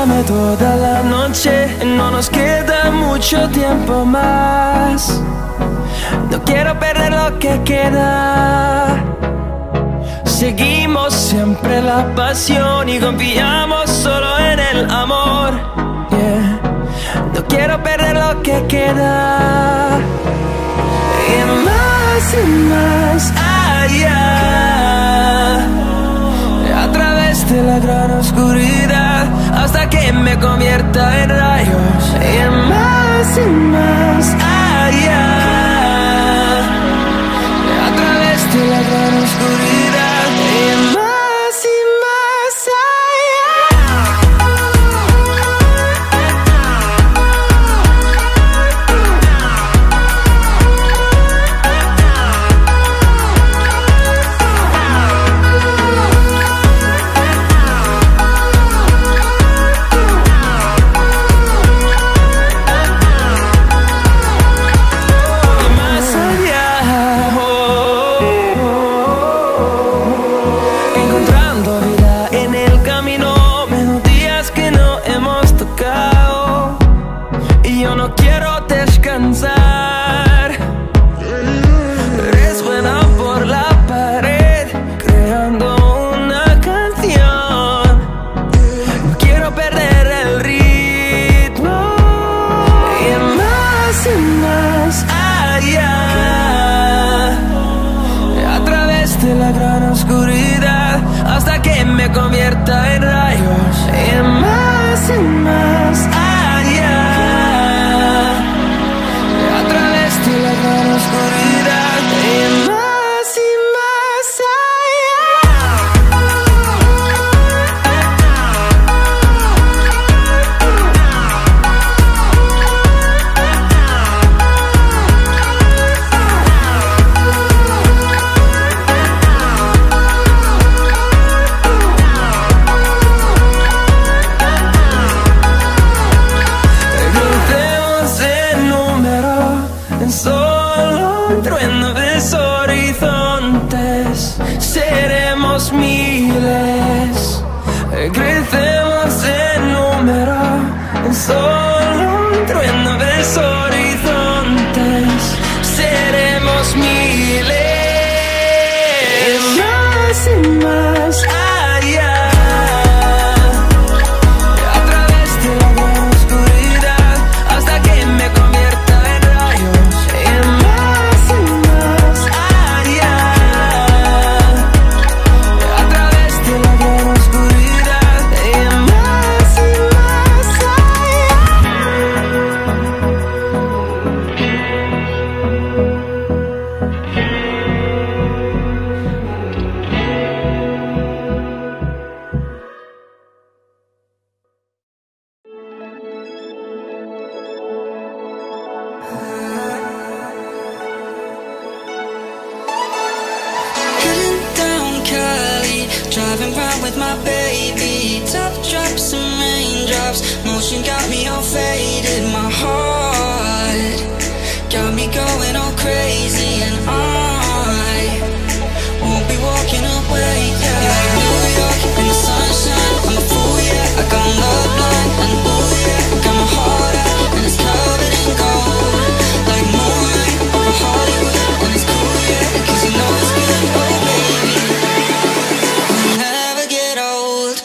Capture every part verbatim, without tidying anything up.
Dame toda la noche, no nos queda mucho tiempo más. No quiero perder lo que queda. Seguimos siempre la pasión y confiamos solo en el amor. Yeah. No quiero perder lo que queda. Y más y más allá, a través de la gran oscuridad, hasta que me convierta en rayos. Y más y más allá, a través de la gran oscuridad. Y más y más convierta en rayos. Y más y más allá, a través de la gran oscuridad. Y más y más miles, crecemos en número, en solo un trueno de horizontes, seremos miles, más y más allá, a través de la gran oscuridad, hasta que me convierta en rayos. Y más y más allá, a través de la gran oscuridad. Y más y más driving round with my baby, top drops and raindrops, motion got me all faded, my heart got me going all crazy, and I won't be walking away, yeah. Like New York in the sunshine, I'm a fool, yeah. I got love blind, and ooh yeah, got my heart out, and it's covered in gold, like moonlight over Hollywood, and it's cool, yeah, cause you know it's good, oh baby. Never get old.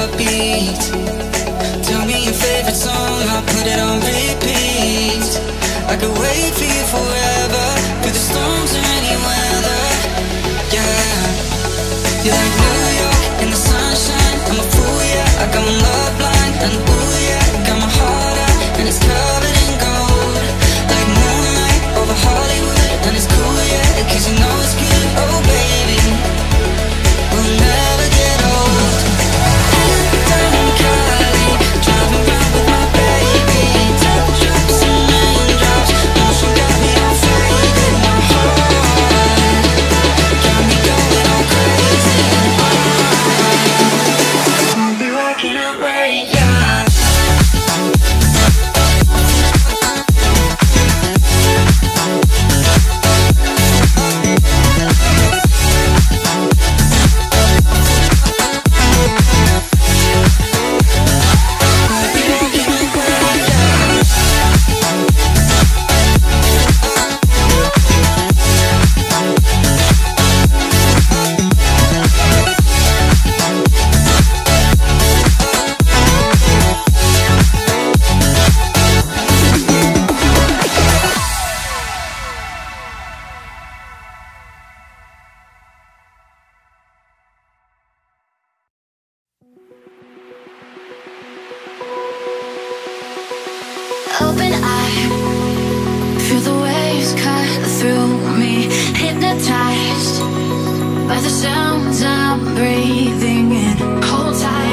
Tell me your favorite song, I'll put it on repeat. I could wait for you forever, through the storms or any weather. Yeah, you're like New York in the sunshine. I'm a fool, yeah, I got my love blind. And ooh yeah, got my heart out and it's covered in gold. Like moonlight over Hollywood, and it's cool, yeah, cause you know it's good. Oh baby, we'll never get old. Down in Cali, driving around with my baby. Top drops and raindrops, motion got me all faded. My heart got me going all crazy. And I'll be working out late, yeah. Open eye, feel the waves cut through me. Hypnotized by the sounds I'm breathing in. Hold tight.